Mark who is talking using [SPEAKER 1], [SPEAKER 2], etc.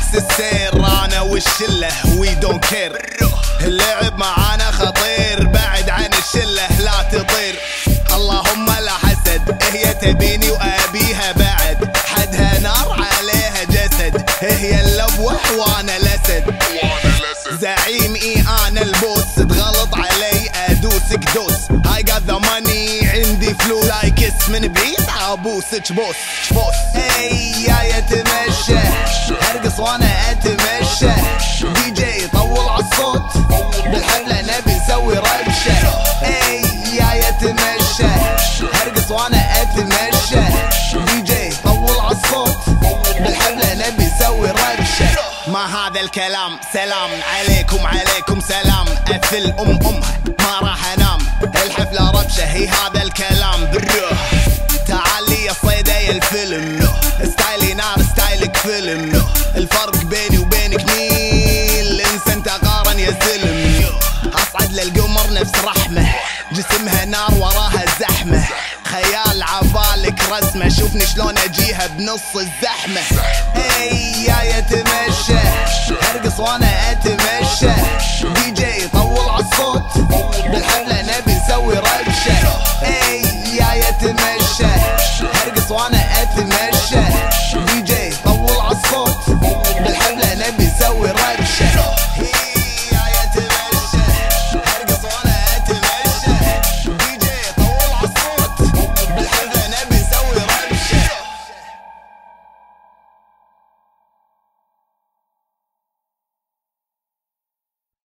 [SPEAKER 1] السير انا والشله وي دونت كير. اللعب معانا خطير بعد عن الشله لا تطير. اللهم لا حسد، هي تبيني وابيها بعد، حدها نار عليها جسد، هي اللبوح وانا الاسد. زعيم انا البوس، تغلط علي ادوسك دوس. I got the money عندي فلوس، لايك اسم بعيد ابوسك بوس. اي يا يتمشى ارقص وانا اتمشى، دي جي طول عالصوت بالحفله نبي نسوي ربشه. اي يا يتمشى ارقص وانا اتمشى، دي جي طول عالصوت بالحفله نبي نسوي ربشه. ما هذا الكلام، سلام عليكم عليكم سلام، اثل امها ما راح انام، الحفله ربشه هي هذا الكلام. بالروح تعالي يا صيدة يا الفيلم، ستايلي نار ستايلك فيلم، الفرق بيني وبينك نيل، انسى انت قارن يا زلم. اصعد للقمر نفس رحمه، جسمها نار وراها زحمه، خيال عبالك رسمه، شوفني شلون اجيها بنص الزحمه. اي يا يتمشى ارقص وانا